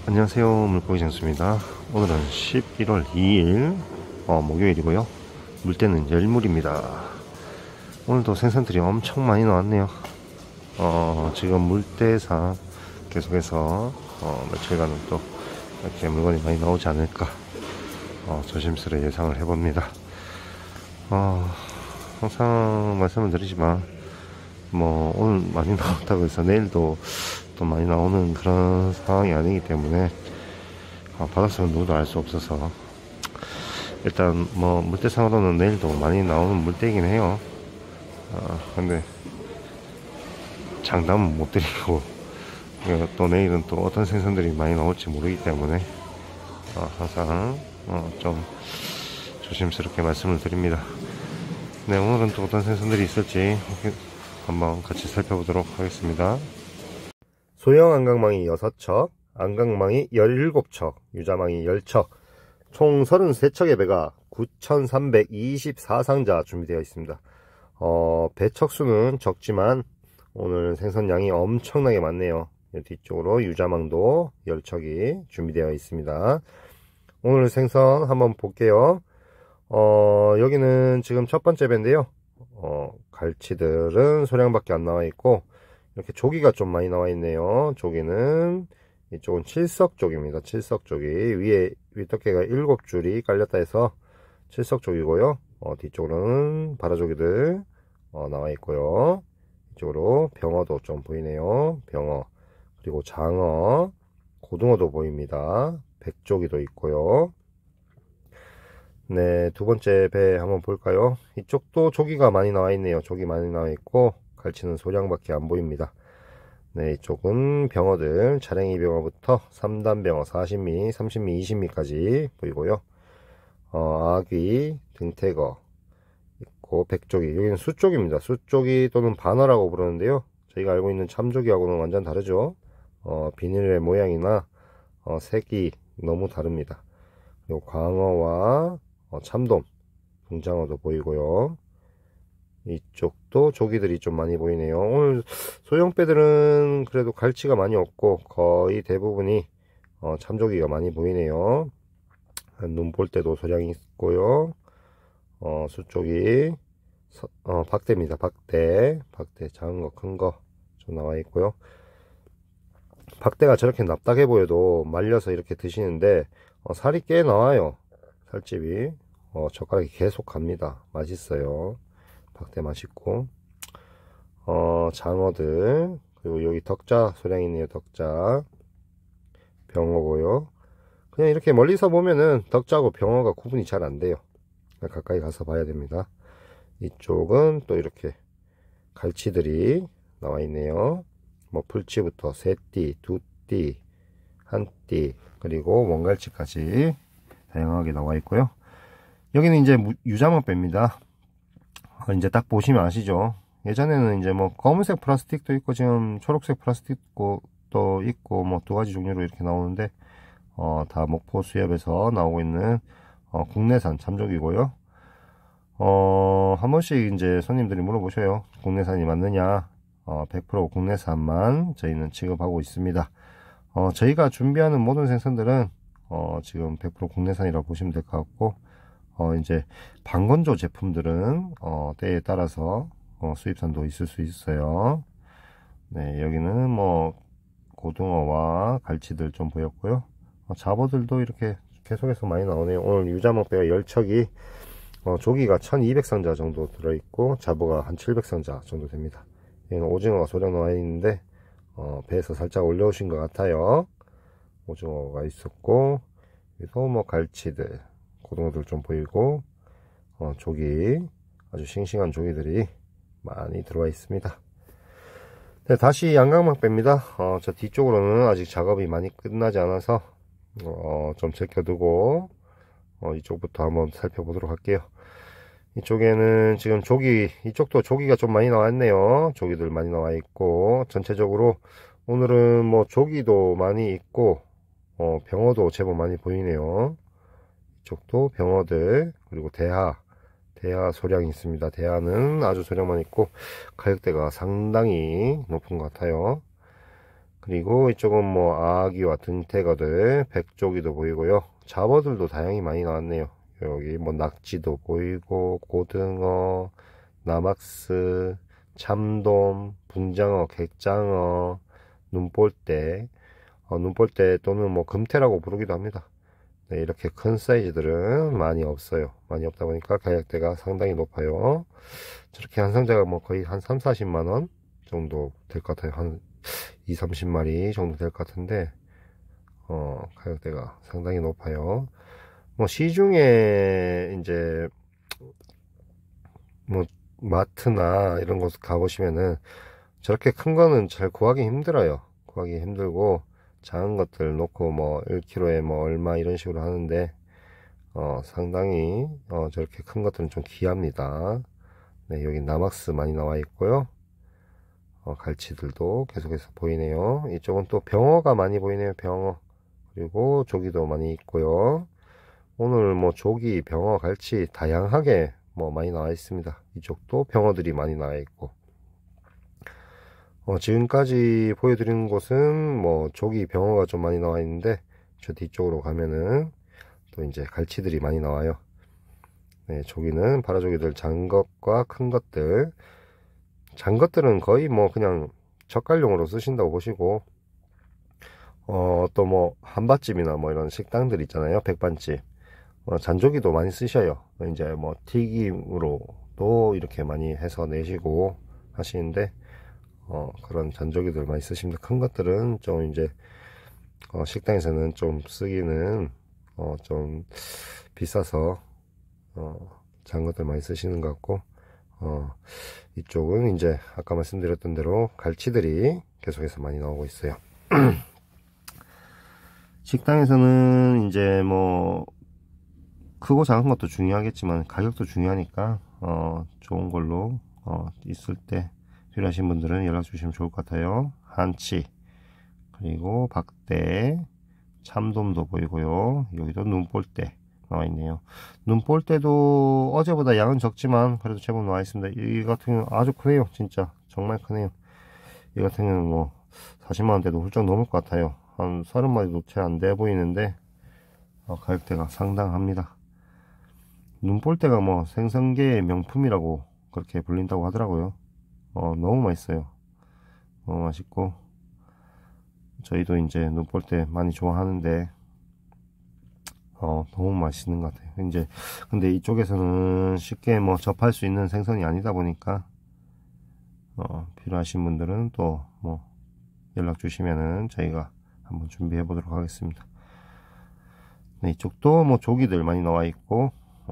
안녕하세요, 물고기 장수입니다. 오늘은 11월 2일 목요일이고요. 물때는 열물입니다. 오늘도 생선들이 엄청 많이 나왔네요. 지금 물때상 계속해서 며칠간은 또 이렇게 물건이 많이 나오지 않을까 조심스레 예상을 해봅니다. 항상 말씀을 드리지만 오늘 많이 나온다고 해서 내일도 또 많이 나오는 그런 상황이 아니기 때문에 바닷속은 누구도 알 수 없어서 일단 물때상으로는 내일도 많이 나오는 물때이긴 해요. 근데 장담은 못 드리고 또 내일은 또 어떤 생선들이 많이 나올지 모르기 때문에 항상 좀 조심스럽게 말씀을 드립니다. 네, 오늘은 또 어떤 생선들이 있을지 한번 같이 살펴보도록 하겠습니다. 소형 안강망이 6척, 안강망이 17척, 유자망이 10척, 총 33척의 배가 9,324상자 준비되어 있습니다. 배 척수는 적지만 오늘 생선량이 엄청나게 많네요. 뒤쪽으로 유자망도 10척이 준비되어 있습니다. 오늘 생선 한번 볼게요. 여기는 지금 첫 번째 배인데요. 갈치들은 소량밖에 안 나와 있고 이렇게 조기가 좀 많이 나와 있네요. 조기는 이쪽은 칠석조기입니다. 칠석조기 위에 윗덮개가 7줄이 깔렸다 해서 칠석조기고요. 뒤쪽으로는 바라조기들 나와 있고요. 이쪽으로 병어도 좀 보이네요. 병어, 그리고 장어, 고등어도 보입니다. 백조기도 있고요. 네, 두 번째 배 한번 볼까요? 이쪽도 조기가 많이 나와 있네요. 조기 많이 나와 있고 갈치는 소량밖에 안 보입니다. 네, 이쪽은 병어들, 자랭이 병어부터 3단 병어 40미, 30미, 20미까지 보이고요. 아귀, 등태거 있고 백조기, 여기는 수조기입니다. 수조기 또는 바나라고 부르는데요. 저희가 알고 있는 참조기하고는 완전 다르죠. 비닐의 모양이나 색이 너무 다릅니다. 그리고 광어와 참돔, 붕장어도 보이고요. 이쪽도 조기들이 좀 많이 보이네요. 오늘 소형배들은 그래도 갈치가 많이 없고 거의 대부분이 참조기가 많이 보이네요. 눈 볼 때도 소량이 있고요. 수조기, 박대입니다. 박대 작은 거, 큰 거 좀 나와 있고요. 박대가 저렇게 납작해 보여도 말려서 이렇게 드시는데 살이 꽤 나와요. 살집이 젓가락이 계속 갑니다. 맛있어요. 박대 맛있고. 장어들, 그리고 여기 덕자 소량 있네요. 덕자 병어고요. 그냥 이렇게 멀리서 보면은 덕자하고 병어가 구분이 잘 안 돼요. 가까이 가서 봐야 됩니다. 이쪽은 또 이렇게 갈치들이 나와 있네요. 풀치부터 세띠, 두띠, 한띠, 그리고 원갈치까지 다양하게 나와 있고요. 여기는 이제 유자망배입니다. 이제 딱 보시면 아시죠? 예전에는 이제 검은색 플라스틱도 있고 지금 초록색 플라스틱도 있고 두 가지 종류로 이렇게 나오는데 다 목포 수협에서 나오고 있는 국내산 참조기고요. 한 번씩 이제 손님들이 물어보셔요. 국내산이 맞느냐? 100% 국내산만 저희는 취급하고 있습니다. 저희가 준비하는 모든 생선들은 지금 100% 국내산이라고 보시면 될 것 같고 이제 방건조 제품들은 때에 따라서 수입산도 있을 수 있어요. 네, 여기는 고등어와 갈치들 좀 보였고요. 잡어들도 이렇게 계속해서 많이 나오네요. 오늘 유자먹배가 10척이 조기가 1200상자 정도 들어있고 잡어가 한 700상자 정도 됩니다. 얘는 오징어가 소량 나와 있는데 배에서 살짝 올려오신 것 같아요. 오징어가 있었고 그리고 갈치들, 고등어들 좀 보이고 조기, 아주 싱싱한 조기들이 많이 들어와 있습니다. 네, 다시 양강망배입니다. 저 뒤쪽으로는 아직 작업이 많이 끝나지 않아서 좀 제껴두고 이쪽부터 한번 살펴보도록 할게요. 이쪽에는 지금 이쪽도 조기가 좀 많이 나왔네요. 조기들 많이 나와 있고 전체적으로 오늘은 조기도 많이 있고 병어도 제법 많이 보이네요. 이쪽도 병어들, 그리고 대하 소량이 있습니다. 대하는 아주 소량만 있고 가격대가 상당히 높은 것 같아요. 그리고 이쪽은 뭐 아기와 등태거들, 백조기도 보이고요. 잡어들도 다양히 많이 나왔네요. 여기 뭐 낙지도 보이고, 고등어, 나막스, 참돔, 붕장어, 객장어, 눈볼대, 눈볼대 또는 뭐 금태라고 부르기도 합니다. 네, 이렇게 큰 사이즈들은 많이 없어요. 많이 없다 보니까 가격대가 상당히 높아요. 저렇게 한 상자가 뭐 거의 한 3, 40만원 정도 될 것 같아요. 한 2, 30마리 정도 될 것 같은데, 가격대가 상당히 높아요. 뭐 시중에 이제 뭐 마트나 이런 곳 가보시면은 저렇게 큰 거는 잘 구하기 힘들어요. 구하기 힘들고 작은 것들 놓고 뭐 1kg에 뭐 얼마 이런 식으로 하는데 상당히 저렇게 큰 것들은 좀 귀합니다. 네, 여기 나막스 많이 나와 있고요. 갈치들도 계속해서 보이네요. 이쪽은 또 병어가 많이 보이네요. 병어. 그리고 조기도 많이 있고요. 오늘 뭐 조기, 병어, 갈치 다양하게 뭐 많이 나와 있습니다. 이쪽도 병어들이 많이 나와 있고, 지금까지 보여드리는 곳은 뭐 조기, 병어가 좀 많이 나와 있는데, 저 뒤쪽으로 가면은 또 이제 갈치들이 많이 나와요. 네, 조기는 파라조기들 장것과 큰 것들, 장것들은 거의 뭐 그냥 젓갈용으로 쓰신다고 보시고, 또 뭐 한밭집이나 뭐 이런 식당들 있잖아요. 백반집. 잔조기도 많이 쓰셔요. 이제 뭐 튀김으로도 이렇게 많이 해서 내시고 하시는데, 그런 잔조기들 많이 쓰십니다. 큰 것들은 좀 이제 식당에서는 좀 쓰기는 좀 비싸서 작은 것들 많이 쓰시는 것 같고, 이쪽은 이제 아까 말씀드렸던 대로 갈치들이 계속해서 많이 나오고 있어요. 식당에서는 이제 뭐 크고 작은 것도 중요하겠지만 가격도 중요하니까 좋은 걸로 있을 때 필요하신 분들은 연락 주시면 좋을 것 같아요. 한치, 그리고 박대, 참돔도 보이고요. 여기도 눈볼대 나와 있네요. 눈볼대도 어제보다 양은 적지만 그래도 제법 나와 있습니다. 이 같은 경우는 아주 크네요. 진짜 정말 크네요. 이 같은 경우는 뭐 40만원대도 훌쩍 넘을 것 같아요. 한 30마리도 채 안 돼 보이는데 가격대가 상당합니다. 눈볼대가 뭐 생선계의 명품이라고 그렇게 불린다고 하더라고요. 너무 맛있어요. 너무 맛있고, 저희도 이제 눈볼대 많이 좋아하는데 너무 맛있는 것 같아요. 이제 근데 이쪽에서는 쉽게 뭐 접할 수 있는 생선이 아니다 보니까 필요하신 분들은 또 뭐 연락 주시면은 저희가 한번 준비해 보도록 하겠습니다. 네, 이쪽도 뭐 조기들 많이 나와 있고,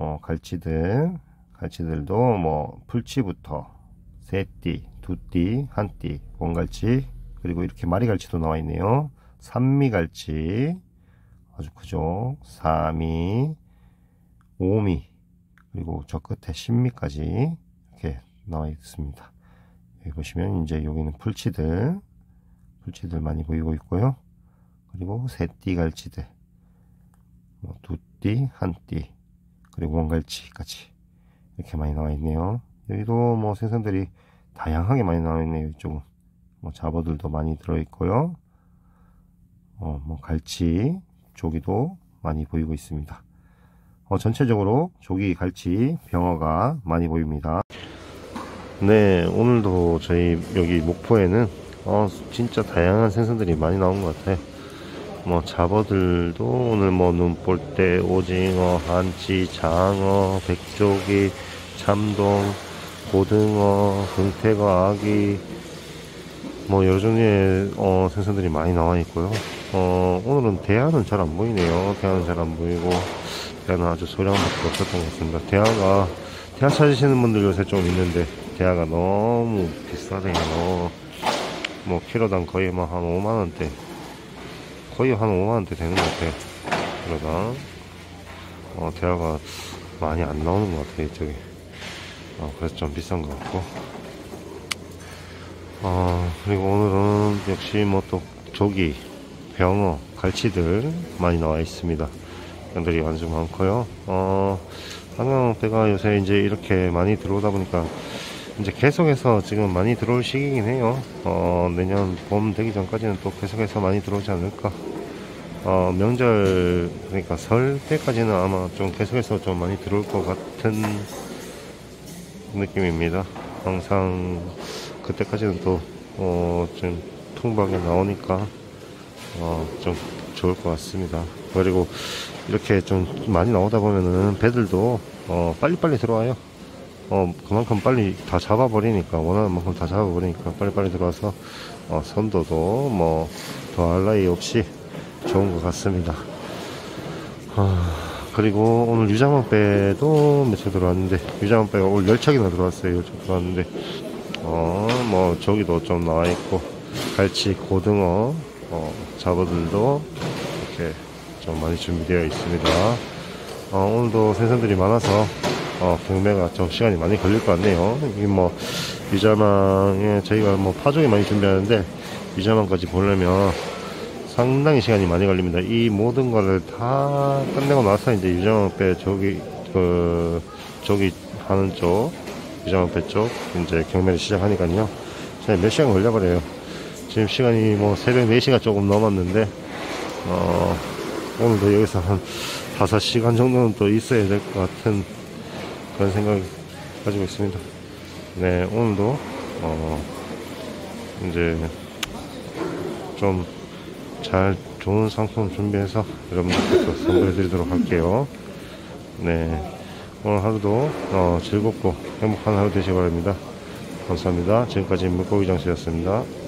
갈치들도 뭐 풀치부터 세띠, 두띠, 한띠, 원갈치, 그리고 이렇게 마리갈치도 나와 있네요. 산미갈치 아주 크죠. 사미, 오미, 그리고 저 끝에 신미까지 이렇게 나와 있습니다. 여기 보시면 이제 여기는 풀치들 많이 보이고 있고요. 그리고 세띠 갈치들, 뭐 두띠, 한띠, 그리고 원갈치까지 이렇게 많이 나와 있네요. 여기도 뭐 생선들이 다양하게 많이 나와 있네요. 이쪽은 뭐 잡어들도 많이 들어 있고요. 뭐 갈치, 조기도 많이 보이고 있습니다. 전체적으로 조기, 갈치, 병어가 많이 보입니다. 네, 오늘도 저희 여기 목포에는 진짜 다양한 생선들이 많이 나온 것 같아요. 뭐 잡어들도 오늘 뭐 눈볼대, 오징어, 한치, 장어, 백조기, 참돔, 고등어, 등태거, 아기, 뭐 여러 종류의 생선들이 많이 나와 있고요. 오늘은 대하는 잘 안 보이네요. 대하는 잘 안 보이고, 대하는 아주 소량밖에 없었던 것 같습니다. 대하 찾으시는 분들 요새 좀 있는데 대하가 너무 비싸네요. 뭐 키로당 거의 뭐 한 5만원대, 거의 한 5만원대 되는 것 같아요. 그러다 대하가 많이 안 나오는 것 같아요, 이쪽에. 그래서 좀 비싼 것 같고, 그리고 오늘은 역시 뭐 또 조기, 병어, 갈치들 많이 나와 있습니다. 양들이 아주 많고요. 한강배가 요새 이제 이렇게 많이 들어오다 보니까 이제 계속해서 지금 많이 들어올 시기이긴 해요. 내년 봄 되기 전까지는 또 계속해서 많이 들어오지 않을까. 명절, 그러니까 설 때까지는 아마 좀 계속해서 좀 많이 들어올 것 같은 느낌입니다. 항상 그때까지는 또, 좀 통박에 나오니까, 좀 좋을 것 같습니다. 그리고 이렇게 좀 많이 나오다 보면은 배들도, 빨리빨리 들어와요. 그만큼 빨리 다 잡아버리니까, 원하는 만큼 다 잡아버리니까 빨리빨리 들어와서, 선도도 뭐, 더할 나위 없이 좋은 것 같습니다. 그리고 오늘 유자망배도 며칠 들어왔는데, 유자망배가 오늘 10척이나 들어왔어요. 10척 들어왔는데, 뭐, 저기도 좀 나와있고, 갈치, 고등어, 잡어들도 이렇게 좀 많이 준비되어 있습니다. 오늘도 생선들이 많아서, 경매가 좀 시간이 많이 걸릴 것 같네요. 이 뭐, 유자망에 저희가 뭐 파종이 많이 준비하는데, 유자망까지 보려면 상당히 시간이 많이 걸립니다. 이 모든 거를 다 끝내고 나서 이제 유자망배 저기 하는 쪽, 유자망배 쪽, 이제 경매를 시작하니까요. 몇 시간 걸려버려요. 지금 시간이 뭐 새벽 4시가 조금 넘었는데, 오늘도 여기서 한 5시간 정도는 또 있어야 될 것 같은 그런 생각을 가지고 있습니다. 네, 오늘도, 이제 좀 좋은 상품 준비해서 여러분들께 또 선물해 드리도록 할게요. 네, 오늘 하루도 즐겁고 행복한 하루 되시기 바랍니다. 감사합니다. 지금까지 물고기 장수였습니다.